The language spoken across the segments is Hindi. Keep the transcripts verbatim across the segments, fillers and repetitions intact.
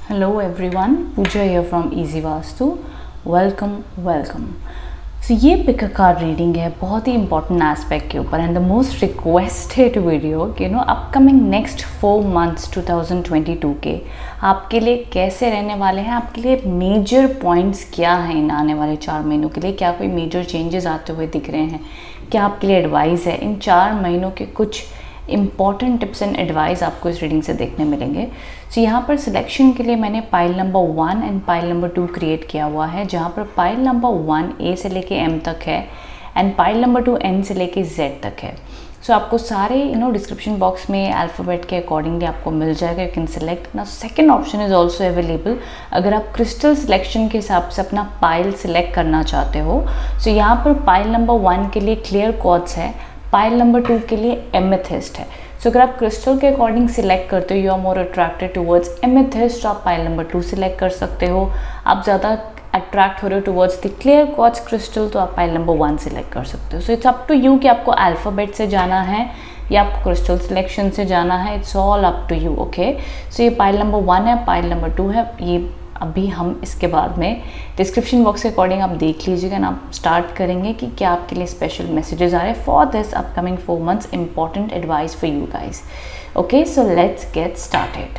Hello everyone, Pooja here from Easy Vastu. Welcome, welcome. So ये पिक कार्ड रीडिंग है बहुत ही इंपॉर्टेंट एस्पेक्ट के ऊपर and the most requested video कि no upcoming next four months two thousand twenty two के आपके लिए कैसे रहने वाले हैं, आपके लिए मेजर पॉइंट्स क्या हैं इन आने वाले चार महीनों के लिए, क्या कोई मेजर चेंजेस आते हुए दिख रहे हैं, क्या आपके लिए एडवाइस है। इन चार महीनों के कुछ इंपॉर्टेंट टिप्स एंड एडवाइस आपको इस रीडिंग से देखने मिलेंगे। सो so, यहाँ पर सिलेक्शन के लिए मैंने pile number one and pile number two create किया हुआ है, जहाँ पर पाइल नंबर वन ए से लेके एम तक है and pile number two N से लेके जेड तक है। सो so, आपको सारे यू नो डिस्क्रिप्शन बॉक्स में अल्फ़ाबेट के अकॉर्डिंगली आपको मिल जाएगा, यू कैन सेलेक्ट ना। Second option is also available अगर आप क्रिस्टल सिलेक्शन के हिसाब से अपना पाइल सिलेक्ट करना चाहते हो। सो so, यहाँ पर पाइल नंबर वन के लिए क्लियर क्वार्ट्ज है, पाइल नंबर टू के लिए एमेथिस्ट है। सो so, अगर आप क्रिस्टल के अकॉर्डिंग सिलेक्ट करते हो, you are more attracted towards amethyst, तो आप पाइल नंबर टू सिलेक्ट कर सकते हो। आप ज़्यादा अट्रैक्ट हो रहे हो towards the clear quartz crystal, तो आप पाइल नंबर वन सिलेक्ट कर सकते हो। So it's up to you कि आपको अल्फ़ाबेट से जाना है या आपको क्रिस्टल सिलेक्शन से जाना है, it's all up to you. Okay, so ये पाइल नंबर वन है, पाइल नंबर टू है। ये अभी हम इसके बाद में डिस्क्रिप्शन बॉक्स के अकॉर्डिंग आप देख लीजिएगा ना, आप स्टार्ट करेंगे कि क्या आपके लिए स्पेशल मैसेजेस आ रहे हैं for this upcoming four months important advice for you guys. Okay, so let's get started.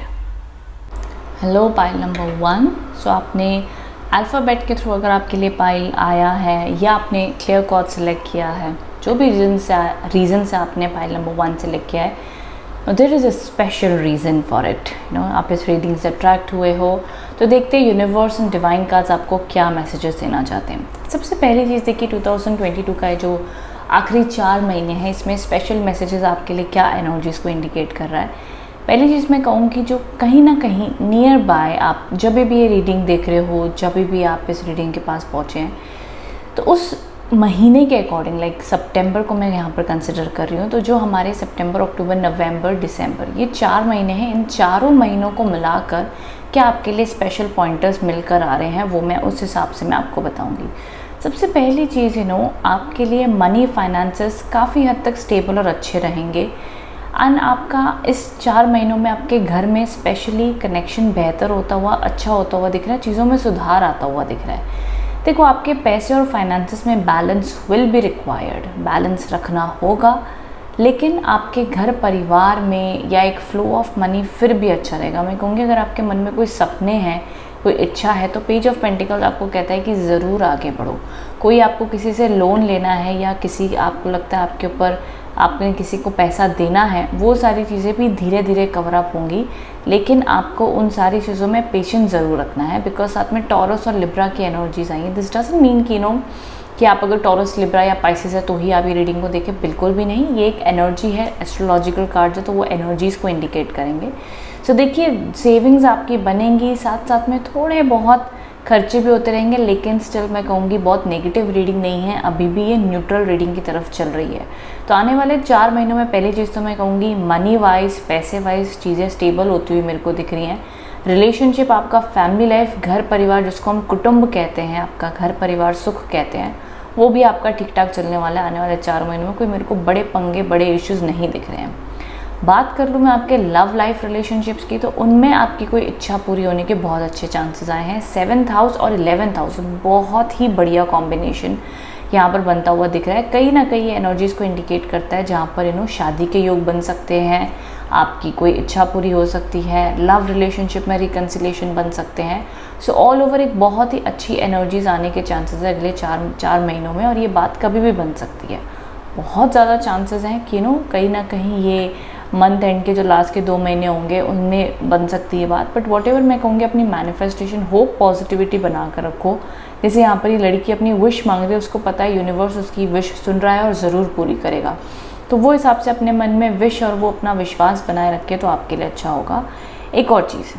Hello pile number one. So आपने अल्फ़ाबेट के थ्रू अगर आपके लिए पाइल आया है या आपने क्लियर कॉर्ड सेलेक्ट किया है, जो भी रीज़न से रीज़न से आपने पाइल नंबर वन सेलेक्ट किया है, there is a special reason for it. You know आप इस रीडिंग से अट्रैक्ट हुए हो, तो देखते हैं यूनिवर्स एंड डिवाइन कार्ड्स आपको क्या मैसेजेस देना चाहते हैं। सबसे पहली चीज़ देखिए, टू थाउजेंड ट्वेंटी टू का जो आखिरी चार महीने हैं, इसमें स्पेशल मैसेजेस आपके लिए क्या एनर्जीज़ को इंडिकेट कर रहा है। पहली चीज़ मैं कहूँगी, जो कहीं ना कहीं नियर बाय आप जब भी ये रीडिंग देख रहे हो, जब भी आप इस रीडिंग के पास पहुँचे हैं, तो उस महीने के अकॉर्डिंग लाइक सितंबर को मैं यहाँ पर कंसिडर कर रही हूँ, तो जो हमारे सितंबर, अक्टूबर, नवंबर, दिसंबर, ये चार महीने हैं, इन चारों महीनों को मिलाकर क्या आपके लिए स्पेशल पॉइंटर्स मिलकर आ रहे हैं, वो मैं उस हिसाब से मैं आपको बताऊँगी। सबसे पहली चीज़ यू नो आपके लिए मनी फाइनेंसेस काफ़ी हद तक स्टेबल और अच्छे रहेंगे एंड आपका इस चार महीनों में आपके घर में स्पेशली कनेक्शन बेहतर होता हुआ, अच्छा होता हुआ दिख रहा है, चीज़ों में सुधार आता हुआ दिख रहा है। देखो, आपके पैसे और फाइनेंसेस में balance will be required, balance रखना होगा, लेकिन आपके घर परिवार में या एक फ्लो ऑफ मनी फिर भी अच्छा रहेगा। मैं कहूँगी अगर आपके मन में कोई सपने हैं, कोई इच्छा है, तो पेज ऑफ पेंटिकल्स आपको कहता है कि ज़रूर आगे बढ़ो। कोई आपको किसी से लोन लेना है या किसी आपको लगता है आपके ऊपर आपने किसी को पैसा देना है, वो सारी चीज़ें भी धीरे धीरे कवर अप होंगी, लेकिन आपको उन सारी चीज़ों में पेशेंस ज़रूर रखना है, बिकॉज साथ में टॉरस और लिब्रा की एनर्जीज आई हैं। दिस डजंट मीन कि नो कि आप अगर टॉरस, लिब्रा या पाइसेस है तो ही आप ये रीडिंग को देखें, बिल्कुल भी नहीं। ये एक एनर्जी है, एस्ट्रोलॉजिकल कार्ड है, तो वो एनर्जीज़ को इंडिकेट करेंगे। सो so, देखिए, सेविंग्स आपकी बनेंगी, साथ साथ में थोड़े बहुत खर्चे भी होते रहेंगे, लेकिन स्टिल मैं कहूँगी बहुत नेगेटिव रीडिंग नहीं है, अभी भी ये न्यूट्रल रीडिंग की तरफ चल रही है। तो आने वाले चार महीनों में पहली चीज़ तो मैं कहूँगी मनी वाइज, पैसे वाइज चीज़ें स्टेबल होती हुई मेरे को दिख रही हैं। रिलेशनशिप, आपका फैमिली लाइफ, घर परिवार जिसको हम कुटुंब कहते हैं, आपका घर परिवार सुख कहते हैं, वो भी आपका ठीक ठाक चलने वाला है। आने वाले चार महीनों में कोई मेरे को बड़े पंगे, बड़े इश्यूज़ नहीं दिख रहे हैं। बात कर लूँ मैं आपके लव लाइफ रिलेशनशिप्स की, तो उनमें आपकी कोई इच्छा पूरी होने के बहुत अच्छे चांसेस आए हैं। सेवन्थ हाउस और इलेवेंथ हाउस बहुत ही बढ़िया कॉम्बिनेशन यहाँ पर बनता हुआ दिख रहा है। कहीं ना कहीं एनर्जीज़ को इंडिकेट करता है, जहाँ पर इन्हों शादी के योग बन सकते हैं, आपकी कोई इच्छा पूरी हो सकती है, लव रिलेशनशिप में रिकन्सिलेशन बन सकते हैं। सो ऑल ओवर एक बहुत ही अच्छी एनर्जीज आने के चांसेस है अगले चार चार महीनों में, और ये बात कभी भी बन सकती है। बहुत ज़्यादा चांसेस हैं कि नो कहीं ना कहीं ये मंथ एंड के जो लास्ट के दो महीने होंगे उनमें बन सकती है बात। बट वॉट एवर मैं कहूँगी, अपनी मैनिफेस्टेशन, होप, पॉजिटिविटी बना कर रखो। जैसे यहाँ पर ये लड़की अपनी विश मांग रही है, उसको पता है यूनिवर्स उसकी विश सुन रहा है और ज़रूर पूरी करेगा, तो वो हिसाब से अपने मन में विश और वो अपना विश्वास बनाए रखे तो आपके लिए अच्छा होगा। एक और चीज़,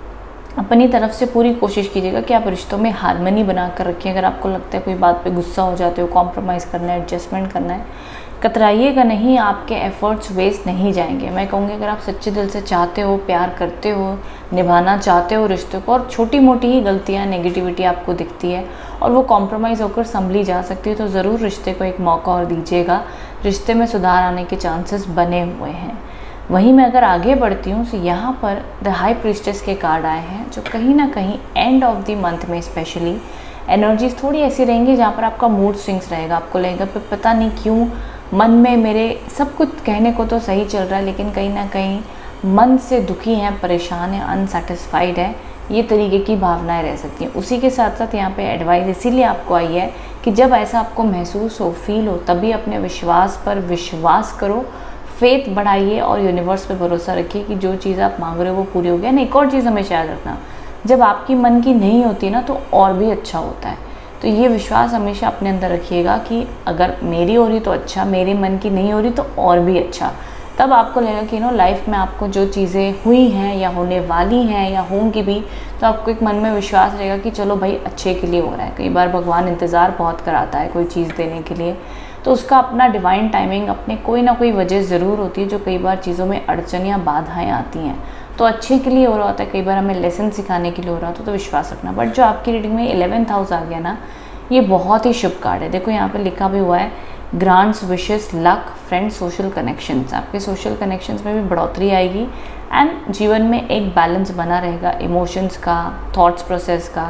अपनी तरफ से पूरी कोशिश कीजिएगा कि आप रिश्तों में हार्मनी बना कर रखें। अगर आपको लगता है कोई बात पे गुस्सा हो जाते हो, कॉम्प्रोमाइज़ करना है, एडजस्टमेंट करना है, कतराइएगा नहीं, आपके एफर्ट्स वेस्ट नहीं जाएंगे। मैं कहूँगी अगर आप सच्चे दिल से चाहते हो, प्यार करते हो, निभाना चाहते हो रिश्तों को, और छोटी मोटी ही गलतियाँ, नेगेटिविटी आपको दिखती है और वो कॉम्प्रोमाइज़ होकर संभली जा सकती है, तो ज़रूर रिश्ते को एक मौका और दीजिएगा। रिश्ते में सुधार आने के चांसेस बने हुए हैं। वहीं मैं अगर आगे बढ़ती हूँ तो यहाँ पर द हाई प्रीस्टेस के कार्ड आए हैं, जो कहीं ना कहीं एंड ऑफ द मंथ में स्पेशली एनर्जीज थोड़ी ऐसी रहेंगी जहाँ पर आपका मूड स्विंग्स रहेगा। आपको लगेगा फिर पता नहीं क्यों मन में मेरे सब कुछ कहने को तो सही चल रहा है, लेकिन कहीं ना कहीं मन से दुखी हैं, परेशान है, अनसेटिस्फाइड है, ये तरीके की भावनाएं रह सकती हैं। उसी के साथ साथ यहाँ पे एडवाइस इसीलिए आपको आई है कि जब ऐसा आपको महसूस हो, फील हो, तभी अपने विश्वास पर विश्वास करो, फेथ बढ़ाइए और यूनिवर्स पे भरोसा रखिए कि जो चीज़ आप मांग रहे हो वो पूरी हो गया। नहीं, एक और चीज़ हमेशा याद रखना, जब आपकी मन की नहीं होती ना तो और भी अच्छा होता है। तो ये विश्वास हमेशा अपने अंदर रखिएगा कि अगर मेरी हो रही तो अच्छा, मेरे मन की नहीं हो रही तो और भी अच्छा। तब आपको लगेगा कि नो लाइफ में आपको जो चीज़ें हुई हैं या होने वाली हैं या होंगी भी, तो आपको एक मन में विश्वास रहेगा कि चलो भाई अच्छे के लिए हो रहा है। कई बार भगवान इंतज़ार बहुत कराता है कोई चीज़ देने के लिए, तो उसका अपना डिवाइन टाइमिंग, अपने कोई ना कोई वजह ज़रूर होती है जो कई बार चीज़ों में अड़चन या बाधाएँ आती हैं। तो अच्छे के लिए हो रहा होता है, कई बार हमें लेसन सिखाने के लिए हो रहा होता है, तो विश्वास रखना। बट जो आपकी रीडिंग में इलेवेंथ हाउस आ गया ना, ये बहुत ही शुभ कार्ड है। देखो यहाँ पे लिखा भी हुआ है grants wishes luck friends social connections. आपके सोशल कनेक्शंस में भी बढ़ोतरी आएगी एंड जीवन में एक बैलेंस बना रहेगा, इमोशंस का, थॉट्स प्रोसेस का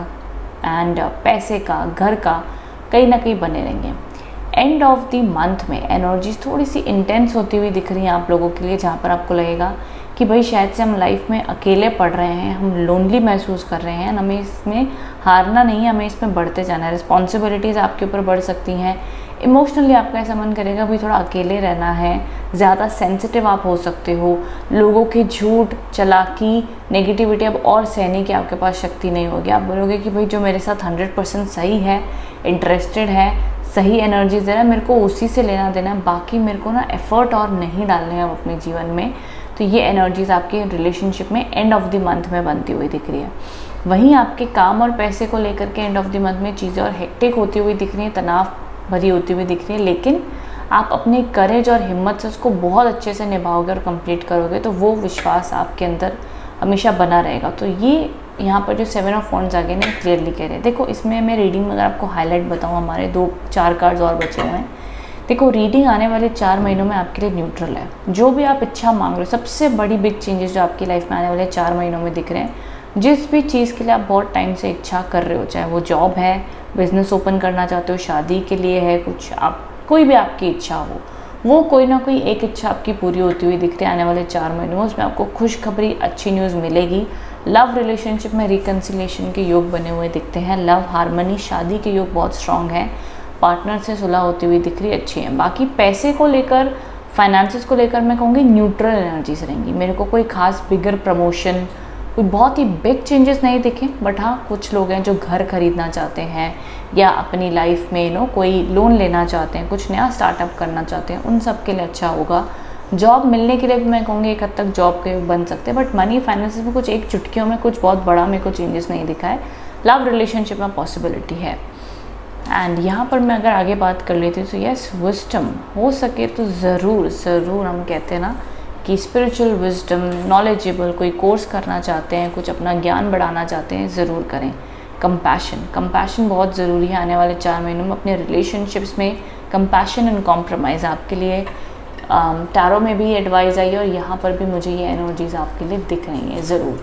एंड पैसे का, घर का, कहीं ना कहीं बने रहेंगे। एंड ऑफ द मंथ में एनर्जीज थोड़ी सी इंटेंस होती हुई दिख रही हैं आप लोगों के लिए, जहाँ पर आपको लगेगा कि भाई शायद से हम लाइफ में अकेले पड़ रहे हैं, हम लोनली महसूस कर रहे हैं। हमें इसमें हारना नहीं है, हमें इसमें बढ़ते जाना है। रिस्पॉन्सिबिलिटीज़ आपके ऊपर बढ़ सकती हैं। इमोशनली आपका ऐसा मन करेगा भाई थोड़ा अकेले रहना है, ज़्यादा सेंसिटिव आप हो सकते हो। लोगों के झूठ, चालाकी, नेगेटिविटी अब और सहने की आपके पास शक्ति नहीं होगी। आप बोलोगे कि भाई जो मेरे साथ हंड्रेड परसेंट सही है, इंटरेस्टेड है, सही एनर्जीज दे रहा है, मेरे को उसी से लेना देना है, बाकी मेरे को ना एफर्ट और नहीं डालने हैं अपने जीवन में। तो ये एनर्जीज आपके रिलेशनशिप में एंड ऑफ द मंथ में बनती हुई दिख रही है। वहीं आपके काम और पैसे को लेकर के एंड ऑफ द मंथ में चीज़ें और हेक्टिक होती हुई दिख रही हैं, तनाव भरी होती हुई दिख रही है, लेकिन आप अपने करेज और हिम्मत से उसको बहुत अच्छे से निभाओगे और कंप्लीट करोगे, तो वो विश्वास आपके अंदर हमेशा बना रहेगा। तो ये यहाँ पर जो सेवन ऑफ वॉन्ड्स आगे ना क्लियरली कह रहे हैं। देखो इसमें मैं रीडिंग में अगर आपको हाईलाइट बताऊँ, हमारे दो चार कार्ड्स और बचे हुए हैं। देखो रीडिंग आने वाले चार महीनों में आपके लिए न्यूट्रल है। जो भी आप इच्छा मांग रहे हो, सबसे बड़ी बिग चेंजेस जो आपकी लाइफ में आने वाले चार महीनों में दिख रहे हैं, जिस भी चीज़ के लिए आप बहुत टाइम से इच्छा कर रहे हो, चाहे वो जॉब है, बिजनेस ओपन करना चाहते हो, शादी के लिए है, कुछ आप कोई भी आपकी इच्छा हो, वो कोई ना कोई एक इच्छा आपकी पूरी होती हुई दिख रही है आने वाले चार महीनों में। उसमें आपको खुशखबरी, अच्छी न्यूज़ मिलेगी। लव रिलेशनशिप में रिकन्सिलेशन के योग बने हुए दिखते हैं। लव हार्मनी, शादी के योग बहुत स्ट्रांग है। पार्टनर से सुलह होती हुई दिख रही है, अच्छी है। बाकी पैसे को लेकर, फाइनेंसेस को लेकर मैं कहूँगी न्यूट्रल एनर्जीज रहेंगी। मेरे को कोई खास बिगर प्रमोशन, कोई बहुत ही बिग चेंजेस नहीं दिखे। बट हाँ, कुछ लोग हैं जो घर खरीदना चाहते हैं या अपनी लाइफ में नो कोई लोन लेना चाहते हैं, कुछ नया स्टार्टअप करना चाहते हैं, उन सब के लिए अच्छा होगा। जॉब मिलने के लिए भी मैं कहूँगी एक हद तक जॉब के बन सकते हैं, बट मनी फाइनेंसेस में कुछ एक चुटकियों में कुछ बहुत बड़ा मेरे को चेंजेस नहीं दिखा है। लव रिलेशनशिप में पॉसिबिलिटी है। एंड यहाँ पर मैं अगर आगे बात कर लेती हूँ तो यस, विजडम हो सके तो ज़रूर ज़रूर, हम कहते हैं ना कि स्पिरिचुअल विजडम, नॉलेजेबल, कोई कोर्स करना चाहते हैं, कुछ अपना ज्ञान बढ़ाना चाहते हैं, ज़रूर करें। कंपैशन कंपैशन बहुत ज़रूरी है आने वाले चार महीनों में अपने रिलेशनशिप्स में। कंपैशन एंड कॉम्प्रोमाइज़ आपके लिए टैरो में भी एडवाइस आई है और यहाँ पर भी मुझे ये एनर्जीज आपके लिए दिख रही हैं। ज़रूर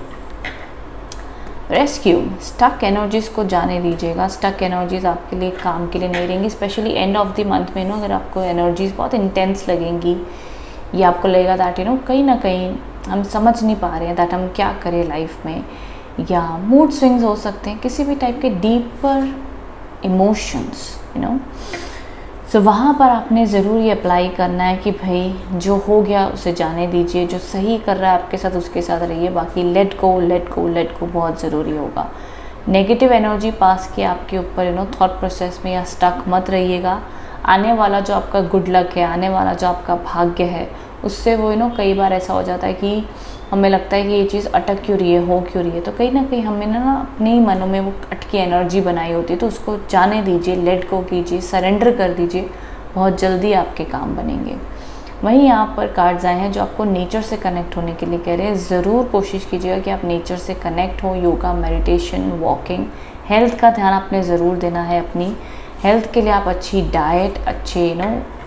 रेस्क्यू, स्टक एनर्जीज़ को जाने दीजिएगा। स्टक एनर्जीज़ आपके लिए काम के लिए नहीं रहेंगी, specially end of the month में नो अगर आपको एनर्जीज़ बहुत इंटेंस लगेंगी या आपको लगेगा दैट यू नो कहीं ना कहीं हम समझ नहीं पा रहे हैं दैट हम क्या करें लाइफ में, या मूड स्विंग्स हो सकते हैं, किसी भी टाइप के deeper emotions you know. So वहाँ पर आपने ज़रूर ये अप्लाई करना है कि भाई जो हो गया उसे जाने दीजिए, जो सही कर रहा है आपके साथ उसके साथ रहिए, बाकी let go let go let go बहुत ज़रूरी होगा। नेगेटिव एनर्जी पास किया आपके ऊपर यू नो थॉट प्रोसेस में या स्टक मत रहिएगा। आने वाला जो आपका गुड लक है, आने वाला जो आपका भाग्य है, उससे वो यू नो कई बार ऐसा हो जाता है कि हमें लगता है कि ये चीज़ अटक क्यों रही है, हो क्यों रही है, तो कहीं ना कहीं हमें ना अपने ही मनों में वो अटकी एनर्जी बनाई होती है। तो उसको जाने दीजिए, लेट गो कीजिए, सरेंडर कर दीजिए, बहुत जल्दी आपके काम बनेंगे। वहीं यहाँ पर कार्ड्स आए हैं जो आपको नेचर से कनेक्ट होने के लिए कह रहे हैं। ज़रूर कोशिश कीजिएगा कि आप नेचर से कनेक्ट हो। योगा, मेडिटेशन, वॉकिंग, हेल्थ का ध्यान आपने ज़रूर देना है। अपनी हेल्थ के लिए आप अच्छी डाइट, अच्छे you know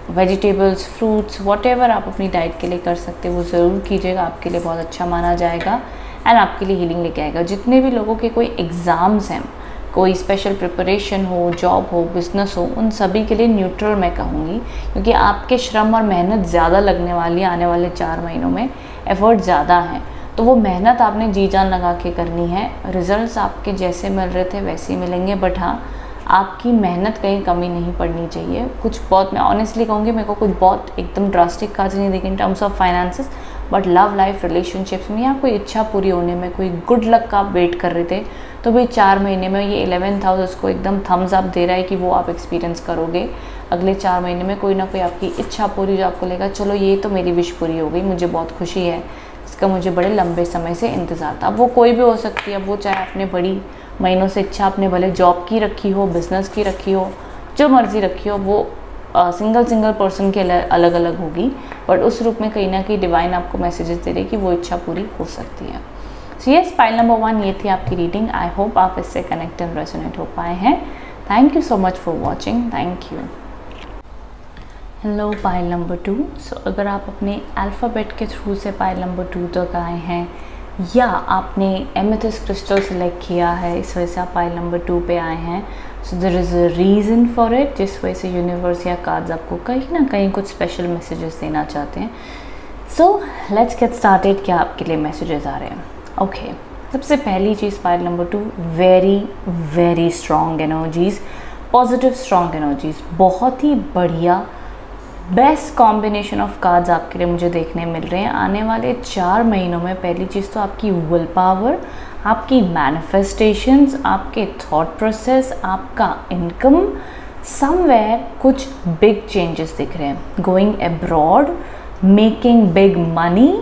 vegetables, fruits, whatever आप अपनी डाइट के लिए कर सकते हो वो ज़रूर कीजिएगा, आपके लिए बहुत अच्छा माना जाएगा एंड आपके लिए हीलिंग लेके आएगा। जितने भी लोगों के कोई एग्ज़ाम्स हैं, कोई स्पेशल प्रिपरेशन हो, जॉब हो, बिज़नेस हो, उन सभी के लिए न्यूट्रल मैं कहूँगी, क्योंकि आपके श्रम और मेहनत ज़्यादा लगने वाली है आने वाले चार महीनों में, एफर्ट ज़्यादा है, तो वो मेहनत आपने जी जान लगा के करनी है। रिजल्ट्स आपके जैसे मिल रहे थे वैसे ही मिलेंगे, बट हाँ आपकी मेहनत कहीं कमी नहीं पड़नी चाहिए। कुछ बहुत, मैं ऑनेस्टली कहूँगी, मेरे को कुछ बहुत एकदम ड्रास्टिक काज नहीं देखी in terms of finances, but love life relationships में या कोई इच्छा पूरी होने में, कोई गुड लक का आप वेट कर रहे थे, तो भाई चार महीने में ये इलेवेंथ हाउस उसको एकदम थम्स अप दे रहा है कि वो आप एक्सपीरियंस करोगे। अगले चार महीने में कोई ना कोई आपकी इच्छा पूरी, जो आपको लगेगा चलो ये तो मेरी विश पूरी हो गई, मुझे बहुत खुशी है, इसका मुझे बड़े लंबे समय से इंतज़ार था। अब वो कोई भी हो सकती है, अब वो चाहे आपने बड़ी महीनों से इच्छा आपने भले जॉब की रखी हो, बिज़नेस की रखी हो, जो मर्ज़ी रखी हो, वो सिंगल सिंगल पर्सन के अलग अलग होगी, बट उस रूप में कहीं ना कहीं डिवाइन आपको मैसेजेस दे रही है कि वो इच्छा पूरी हो सकती है। So yes, pile number one ये थी आपकी रीडिंग। आई होप आप इससे कनेक्ट एंड रेजोनेट हो पाए हैं। Thank you so much for watching, thank you. Hello pile number two. So अगर आप अपने अल्फ़ाबेट के थ्रू से पाइल नंबर टू तक आए हैं, या आपने एमेथिस्ट क्रिस्टल सेलेक्ट किया है, इस वजह से आप पाइल नंबर टू पे आए हैं, so there is a reason for it, जिस वजह से यूनिवर्स या कार्ड्स आपको कहीं ना कहीं कुछ स्पेशल मैसेजेस देना चाहते हैं। So let's get started. क्या आपके लिए मैसेजेस आ रहे हैं? Okay okay. सबसे पहली चीज़ pile number two, very very strong energies, positive strong energies, बहुत ही बढ़िया बेस्ट कॉम्बिनेशन ऑफ कार्ड्स आपके लिए मुझे देखने मिल रहे हैं आने वाले चार महीनों में। पहली चीज़ तो आपकी विल पावर, आपकी मैनिफेस्टेशंस, आपके थॉट प्रोसेस, आपका इनकम, समवेयर कुछ बिग चेंजेस दिख रहे हैं। Going abroad, making big money,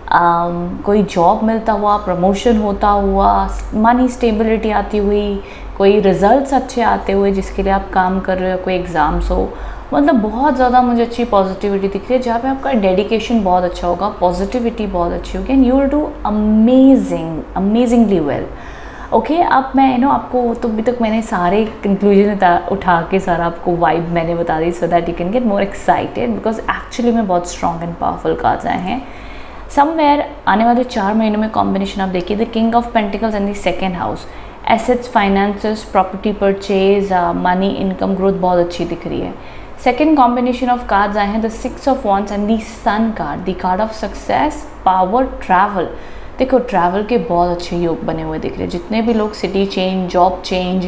कोई जॉब मिलता हुआ, प्रमोशन होता हुआ, मनी स्टेबिलिटी आती हुई, कोई रिजल्ट्स अच्छे आते हुए जिसके लिए आप काम कर रहे हो, कोई एग्ज़ाम्स हो, मतलब बहुत ज़्यादा मुझे अच्छी पॉजिटिविटी दिख रही है, जहाँ पे आपका डेडिकेशन बहुत अच्छा होगा, पॉजिटिविटी बहुत अच्छी होगी, and you will do amazing amazingly well. Okay, अब मैं नो आपको, तो अभी तक मैंने सारे कंक्लूजन उठा के सारा आपको वाइब मैंने बता दी, so that you can get more excited, because actually में बहुत स्ट्रॉन्ग एंड पावरफुल कार्ड्स आए हैं। समवेयर आने वाले चार महीनों में कॉम्बिनेशन आप देखिए, the king of pentacles and the second house, assets, finances, property purchase, money, income growth बहुत अच्छी दिख रही है। सेकेंड कॉम्बिनेशन ऑफ कार्ड्स आए हैं, the six of wands and the sun card, the card of success, power, travel. देखो ट्रैवल के बहुत अच्छे योग बने हुए दिख रहे हैं। जितने भी लोग city change, job change,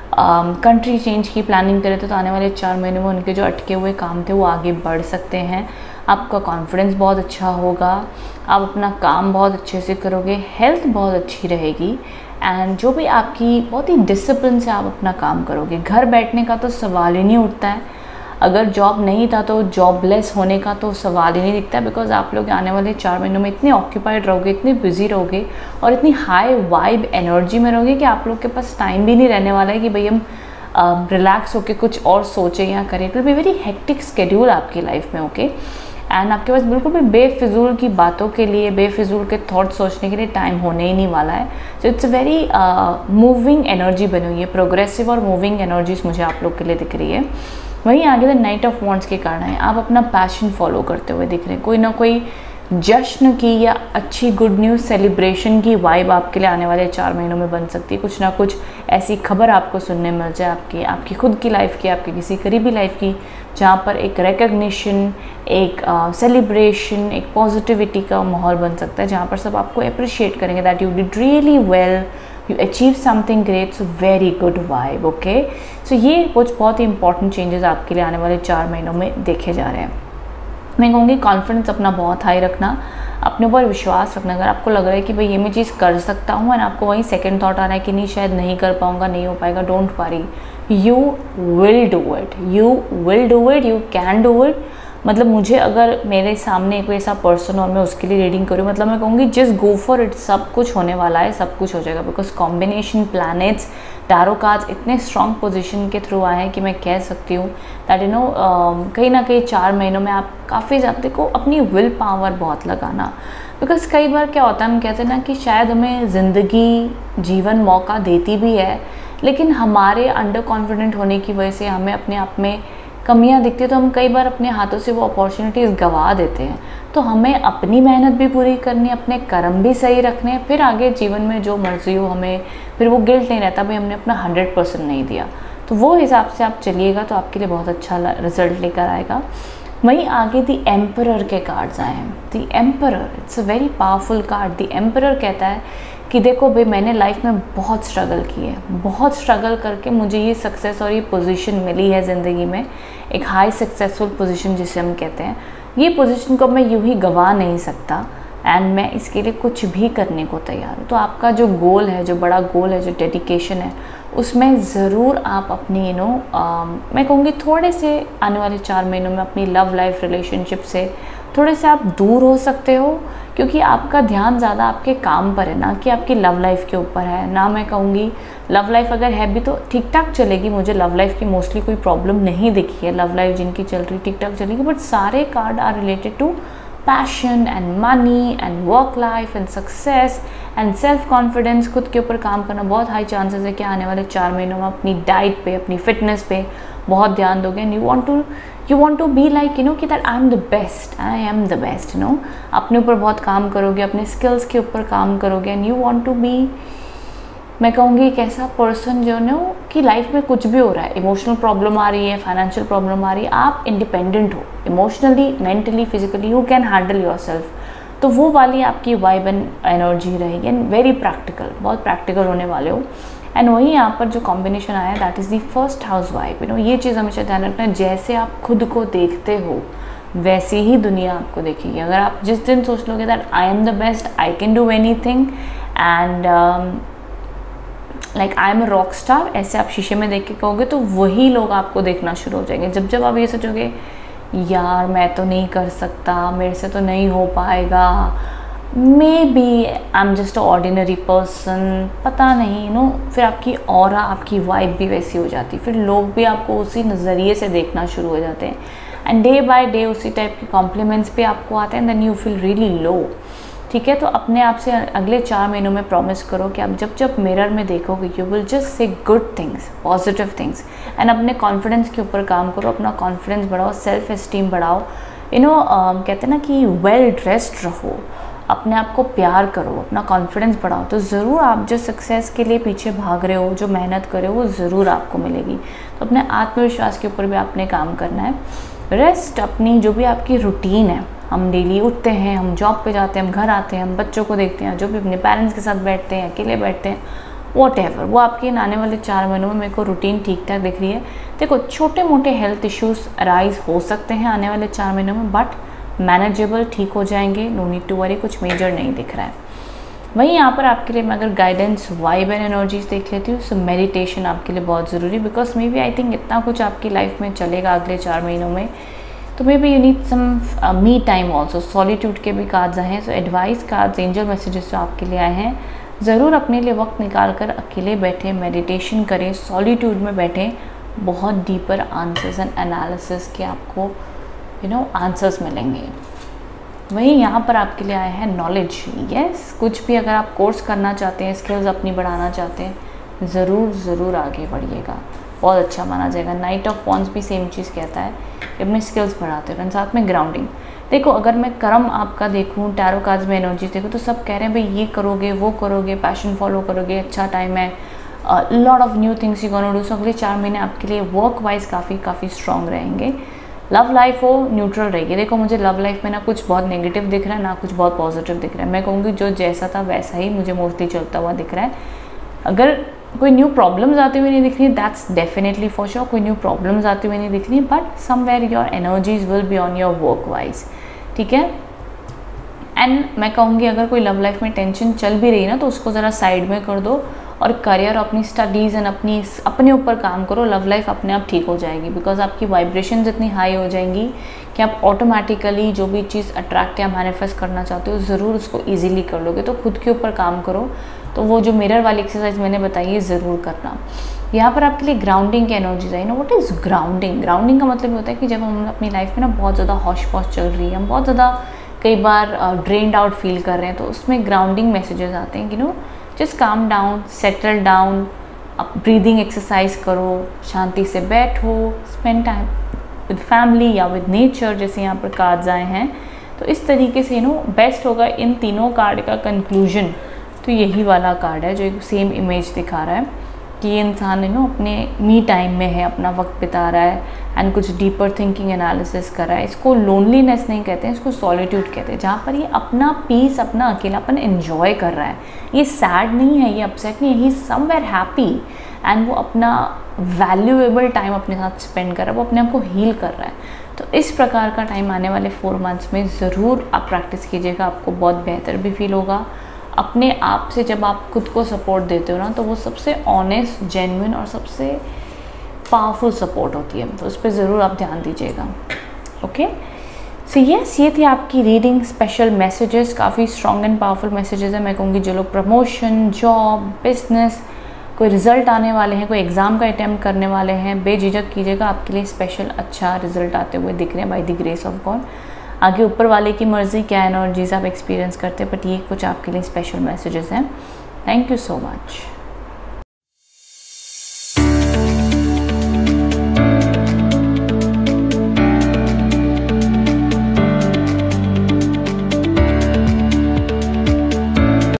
country change की प्लानिंग करे थे, तो आने वाले चार महीने में उनके जो अटके हुए काम थे वो आगे बढ़ सकते हैं। आपका कॉन्फिडेंस बहुत अच्छा होगा, आप अपना काम बहुत अच्छे से करोगे, हेल्थ बहुत अच्छी रहेगी, एंड जो भी आपकी बहुत ही डिसिप्लिन से आप अपना काम करोगे। घर बैठने का तो सवाल ही नहीं उठता है, अगर जॉब नहीं था तो जॉबलेस होने का तो सवाल ही नहीं दिखता है, बिकॉज आप लोग आने वाले चार महीनों में इतने ऑक्यूपाइड रहोगे, इतने बिजी रहोगे और इतनी हाई वाइब एनर्जी में रहोगे कि आप लोग के पास टाइम भी नहीं रहने वाला है कि भाई हम रिलैक्स होकर कुछ और सोचें या करें। It will be very hectic schedule आपकी लाइफ में, ओके, एंड आपके पास बिल्कुल भी बेफिजूल की बातों के लिए, बेफिजूल के थॉट सोचने के लिए टाइम होने ही नहीं वाला है। So it's a very moving energy बनी हुई है, प्रोग्रेसिव और मूविंग एनर्जीज मुझे आप लोग के लिए दिख रही है। वहीं आगे द नाइट ऑफ वॉन्ड्स के कारण है, आप अपना पैशन फॉलो करते हुए दिख रहे हैं। कोई ना कोई जश्न की या अच्छी गुड न्यूज़ सेलिब्रेशन की वाइब आपके लिए आने वाले चार महीनों में बन सकती है। कुछ ना कुछ ऐसी खबर आपको सुनने मिल जाए आपकी आपकी खुद की लाइफ की, आपकी किसी करीबी लाइफ की, जहाँ पर एक रिकग्निशन, एक सेलिब्रेशन, एक पॉजिटिविटी का माहौल बन सकता है, जहाँ पर सब आपको अप्रिशिएट करेंगे that you did really well, you achieve something great, so very good vibe. Okay, so ये कुछ बहुत ही इंपॉर्टेंट चेंजेस आपके लिए आने वाले चार महीनों में देखे जा रहे हैं। मैं कहूँगी कॉन्फिडेंस अपना बहुत हाई रखना, अपने ऊपर विश्वास रखना। अगर आपको लग रहा है कि भाई ये मैं चीज़ कर सकता हूँ एंड आपको वहीं सेकंड थॉट आ रहा है कि नहीं शायद नहीं कर पाऊँगा, नहीं हो पाएगा, don't worry, you will do it, you will do it, you can do it. मतलब मुझे अगर मेरे सामने कोई ऐसा पर्सन और मैं उसके लिए रीडिंग करूँ, मतलब मैं कहूँगी जस्ट गो फॉर इट, सब कुछ होने वाला है, सब कुछ हो जाएगा, because combination, planets, tarot cards इतने स्ट्रॉन्ग पोजीशन के थ्रू आए हैं कि मैं कह सकती हूँ दैट यू नो कहीं ना कहीं चार महीनों में आप काफ़ी ज़्यादा को अपनी विल पावर बहुत लगाना। बिकॉज कई बार क्या होता है, हम कहते हैं ना कि शायद हमें ज़िंदगी, जीवन मौका देती भी है, लेकिन हमारे अंडर कॉन्फिडेंट होने की वजह से हमें अपने आप में कमियां दिखती है तो हम कई बार अपने हाथों से वो अपॉर्चुनिटीज़ गंवा देते हैं। तो हमें अपनी मेहनत भी पूरी करनी है, अपने कर्म भी सही रखने हैं, फिर आगे जीवन में जो मर्जी हो हमें फिर वो गिल्ट नहीं रहता भाई हमने अपना हंड्रेड परसेंट नहीं दिया। तो वो हिसाब से आप चलिएगा तो आपके लिए बहुत अच्छा रिजल्ट लेकर आएगा। वहीं आगे दी एम्परर के कार्ड्स आए हैं। The emperor, it's a very powerful card. The emperor कहता है कि देखो भाई मैंने लाइफ में बहुत स्ट्रगल की है, बहुत स्ट्रगल करके मुझे ये सक्सेस और ये पोजीशन मिली है ज़िंदगी में, एक हाई सक्सेसफुल पोजीशन जिसे हम कहते हैं। ये पोजीशन को मैं यूं ही गंवा नहीं सकता एंड मैं इसके लिए कुछ भी करने को तैयार हूँ। तो आपका जो गोल है, जो बड़ा गोल है, जो डेडिकेशन है, उसमें ज़रूर आप अपनी यू नो मैं कहूँगी थोड़े से आने वाले चार महीनों में अपनी लव लाइफ रिलेशनशिप से थोड़े से आप दूर हो सकते हो, क्योंकि आपका ध्यान ज़्यादा आपके काम पर है ना कि आपकी लव लाइफ के ऊपर है ना। मैं कहूँगी लव लाइफ अगर है भी तो ठीक ठाक चलेगी, मुझे लव लाइफ की मोस्टली कोई प्रॉब्लम नहीं दिखी है। लव लाइफ जिनकी चल रही ठीक ठाक चलेगी, बट सारे card are related to passion and money and work life and success and self confidence. खुद के ऊपर काम करना, बहुत हाई चांसेस है कि आने वाले चार महीनों में अपनी डाइट पे, अपनी फिटनेस पे बहुत ध्यान दोगे and you want to you want to be like you know कि that I am the best, I am the best you know. अपने ऊपर बहुत काम करोगे, अपने स्किल्स के ऊपर काम करोगे and you want to be, मैं कहूँगी एक ऐसा पर्सन जो नो कि लाइफ में कुछ भी हो रहा है, इमोशनल प्रॉब्लम आ रही है, फाइनेंशियल प्रॉब्लम आ रही है, आप इंडिपेंडेंट हो emotionally, mentally, physically, you can handle yourself. तो वो वाली आपकी वाइब एंड एनर्जी रहेगी एंड वेरी प्रैक्टिकल, बहुत प्रैक्टिकल होने वाले हो। एंड वहीं यहाँ पर जो कॉम्बिनेशन आया that is the first house vibe. You know ये चीज़ हमेशा ध्यान रखना, जैसे आप खुद को देखते हो वैसे ही दुनिया आपको देखेगी। अगर आप जिस दिन सोच लोगे that I am the best, I can do anything and like I am a rock star, ऐसे आप शीशे में देख के कहोगे तो वही लोग आपको देखना शुरू हो जाएंगे। जब जब आप ये सोचोगे यार मैं तो नहीं कर सकता, मेरे से तो नहीं हो पाएगा, maybe I am just a ordinary person, पता नहीं नो, फिर आपकी ऑरा, आपकी वाइब भी वैसी हो जाती है, फिर लोग भी आपको उसी नज़रिए से देखना शुरू हो जाते हैं एंड डे बाय डे उसी टाइप के कॉम्प्लीमेंट्स पे आपको आते हैं, then you feel really low. ठीक है, तो अपने आप से अगले चार महीनों में प्रॉमिस करो कि आप जब जब मिरर में देखोगे you will just see good things, positive things and अपने कॉन्फिडेंस के ऊपर काम करो, अपना कॉन्फिडेंस बढ़ाओ, सेल्फ एस्टीम बढ़ाओ। यू नो कहते हैं ना कि वेल ड्रेस्ड रहो, अपने आप को प्यार करो, अपना कॉन्फिडेंस बढ़ाओ, तो ज़रूर आप जो सक्सेस के लिए पीछे भाग रहे हो, जो मेहनत कर रहे हो, वो ज़रूर आपको मिलेगी। तो अपने आत्मविश्वास के ऊपर भी आपने काम करना है। रेस्ट, अपनी जो भी आपकी रूटीन है, हम डेली उठते हैं, हम जॉब पे जाते हैं, हम घर आते हैं, हम बच्चों को देखते हैं, जो भी अपने पेरेंट्स के साथ बैठते हैं, अकेले बैठते हैं, वॉट एवर, वो आपकी आने वाले चार महीनों में मेरे को रूटीन ठीक ठाक दिख रही है। देखो छोटे मोटे हेल्थ इश्यूज़ अराइज हो सकते हैं आने वाले चार महीनों में, बट मैनेजेबल, ठीक हो जाएंगे, नो नीड टू वरी, कुछ मेजर नहीं दिख रहा है। वहीं यहाँ पर आपके लिए मैं अगर गाइडेंस, वाइब एंड एनर्जीज देख लेती हूँ, सो मेडिटेशन आपके लिए बहुत ज़रूरी, because maybe I think इतना कुछ आपकी लाइफ में चलेगा अगले चार महीनों में, तो maybe you need some me time also. Solitude के भी कार्ड्स आए हैं, so advice cards, angel messages जो आपके लिए आए हैं, ज़रूर अपने लिए वक्त निकाल कर अकेले बैठे मेडिटेशन करें, सॉलिट्यूड में बैठें, बहुत डीपर आंसर्स एंड एनालिसिस के आपको यू नो आंसर्स मिलेंगे। वहीं यहाँ पर आपके लिए आया है नॉलेज। यस, कुछ भी अगर आप कोर्स करना चाहते हैं, स्किल्स अपनी बढ़ाना चाहते हैं, ज़रूर ज़रूर आगे बढ़िएगा, बहुत अच्छा माना जाएगा। नाइट ऑफ वॉन्ड्स भी सेम चीज़ कहता है कि अपने स्किल्स बढ़ाते रहें, साथ में ग्राउंडिंग। देखो अगर मैं कर्म आपका देखूँ, टैरो कार्ड्स में एनर्जीज देखूँ, तो सब कह रहे हैं भाई ये करोगे, वो करोगे, पैशन फॉलो करोगे, अच्छा टाइम है, lot of new things you gonna do. So अगले चार महीने आपके लिए वर्क वाइज काफ़ी काफ़ी स्ट्रॉन्ग रहेंगे। लव लाइफ हो न्यूट्रल रहेगी। देखो मुझे लव लाइफ में ना कुछ बहुत नेगेटिव दिख रहा है, ना कुछ बहुत पॉजिटिव दिख रहा है। मैं कहूँगी जो जैसा था वैसा ही मुझे मोस्टली चलता हुआ दिख रहा है। अगर कोई न्यू प्रॉब्लम्स आती हुई नहीं दिख रही, दैट्स डेफिनेटली फॉर श्योर, कोई न्यू प्रॉब्लम्स आती हुई नहीं दिख रही, but somewhere your energies will be on your work wise. ठीक है, एंड मैं कहूँगी अगर कोई लव लाइफ में टेंशन चल भी रही ना, तो उसको ज़रा साइड में कर दो और करियर, अपनी स्टडीज़ एंड अपनी अपने ऊपर काम करो, लव लाइफ अपने आप ठीक हो जाएगी। बिकॉज आपकी वाइब्रेशंस इतनी हाई हो जाएंगी कि आप ऑटोमेटिकली जो भी चीज़ अट्रैक्ट या मैनिफेस्ट करना चाहते हो, ज़रूर उसको ईजिली कर लोगे। तो खुद के ऊपर काम करो। तो वो जो मिरर वाली एक्सरसाइज मैंने बताई है ज़रूर करना। यहाँ पर आपके लिए ग्राउंडिंग की एनर्जीज आई। No what is grounding? Grounding का मतलब होता है कि जब हम अपनी लाइफ में ना बहुत ज़्यादा हौश पौश चल रही है, हम बहुत ज़्यादा कई बार ड्रेन्ड आउट फील कर रहे हैं, तो उसमें ग्राउंडिंग मैसेजेस आते हैं कि no just calm down, settle down, आप ब्रीदिंग एक्सरसाइज करो, शांति से बैठो, स्पेंड टाइम विद फैमिली या विद नेचर, जैसे यहाँ पर कार्ड्स आए हैं। तो इस तरीके से यू नो बेस्ट होगा इन तीनों कार्ड का कंक्लूजन तो यही वाला कार्ड है जो एक सेम इमेज दिखा रहा है कि ये इंसान यू नो अपने मी टाइम में है, अपना वक्त बिता रहा है एंड कुछ डीपर थिंकिंग एनालिसिस कर रहा है। इसको लोनलीनेस नहीं कहते हैं, इसको सॉलिट्यूड कहते हैं, जहाँ पर ये अपना पीस, अपना अकेलापन एंजॉय कर रहा है। ये सैड नहीं है, ये अपसेट नहीं है, ही समवेयर हैप्पी एंड वो अपना वैल्यूएबल टाइम अपने साथ स्पेंड कर रहा है, वो अपने आप को हील कर रहा है। तो इस प्रकार का टाइम आने वाले फोर मंथ्स में ज़रूर आप प्रैक्टिस कीजिएगा, आपको बहुत बेहतर भी फील होगा। अपने आप से जब आप खुद को सपोर्ट देते हो ना, तो वो सबसे ऑनेस्ट, जेन्युइन और सबसे पावरफुल सपोर्ट होती है, तो उस पर ज़रूर आप ध्यान दीजिएगा। ओके, सो यस, ये थी आपकी रीडिंग। स्पेशल मैसेजेस, काफ़ी स्ट्रॉन्ग एंड पावरफुल मैसेजेस हैं। मैं कहूँगी जो लोग प्रमोशन, जॉब, बिजनेस, कोई रिज़ल्ट आने वाले हैं, कोई एग्ज़ाम का अटैम्प्ट करने वाले हैं, बेझिझक कीजिएगा, आपके लिए स्पेशल अच्छा रिजल्ट आते हुए दिख रहे हैं by the grace of God. आगे ऊपर वाले की मर्ज़ी, क्या एनर्जीज आप एक्सपीरियंस करते हैं, बट ये कुछ आपके लिए स्पेशल मैसेजेस हैं। Thank you so much.